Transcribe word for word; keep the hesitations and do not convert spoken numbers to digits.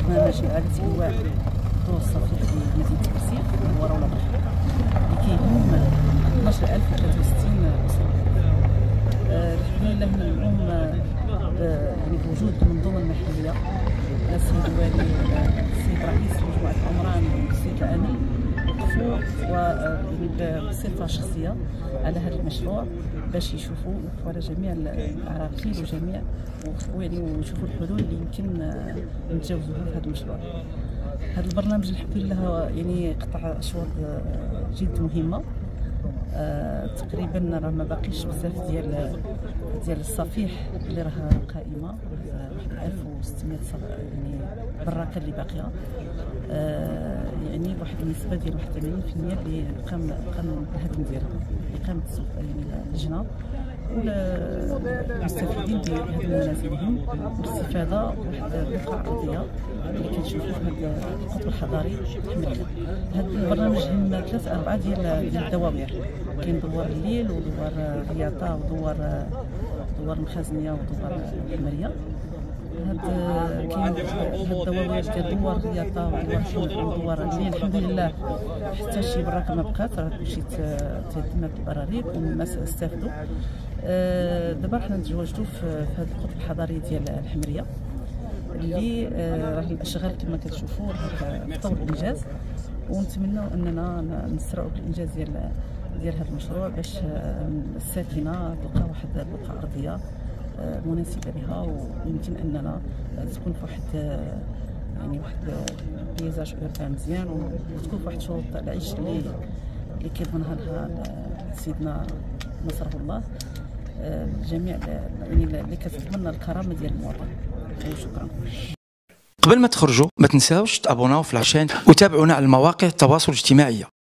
برنامج إعادة إيواء الضوء الصفيح في مدينة كرسي وراء البحر اللي كيهم اثناش ألف وثلاثة وستين أسرة. الحمد لله اليوم يعني بوجود المنظومة المحلية السيد الوالي السيد رئيس مجموعة العمران والسيد الأمين وقفوا ويعني بصفة شخصية على هذا المشروع باش يشوفوا يوقفوا على جميع العراقيل وجميع يعني ويشوفوا الحلول اللي يمكن نتجاوزوها في هذا المشروع. هذا البرنامج الحمد لله يعني قطع أشواط جد مهمة. آه تقريبا راه ما باقيش بزاف ديال ديال الصفيح اللي راه قائمه، واحد ألف وستمائة يعني براكه اللي باقيه. آه يعني واحد النسبه ديال واحد ثمانين بالمئة اللي قام قام بالهدم ديالها، اللي قامت يعني اللجنه والمستفيدين بهدم منازلهم بالاستفاده واحد البقعه ارضيه اللي كنشوفوا في هذا القطب الحضاري الحمري. هذا البرنامج هم ثلاث اربعه ديال ديال الدواوير، كاين دوار الليل ودوار الرياضه ودوار دوار المخازنيه ودوار الحمريه. هاد كاين هاد الدواوير ديال دوار الرياضه ودوار الحمر ودوار الليل الحمد لله حتى شي براك ما بقات، راه كلشي تهدم هاد البراريك والناس استافدوا. دابا حنا نتواجدوا في هاد القطب الحضاري ديال الحمريه اللي راه الاشغال كما كتشوفوا راه في طور الانجاز، ونتمنوا اننا نسرعوا بالانجاز ديال ديال هذا المشروع باش الساكنه تلقى واحد البقعه ارضيه مناسبه لها، ويمكن اننا تكون في واحد يعني واحد بيزاج اوربان مزيان وتكون في واحد شروط العيش اللي اللي كيضمنها لها سيدنا نصره الله الجميع يعني اللي كتضمن الكرامه ديال المواطن. وشكرا. قبل ما تخرجوا ما تنساوش تابوناو في العشان وتابعونا على المواقع التواصل الاجتماعي.